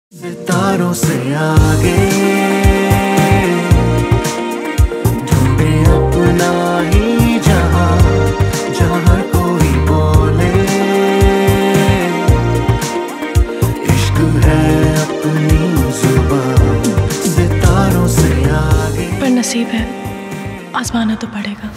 सितारों से आगे ढूंढे अपना ही जहां, जहां कोई बोले इश्क है अपनी जुबान। सितारों से आगे पर नसीब है, आजमाना तो पड़ेगा।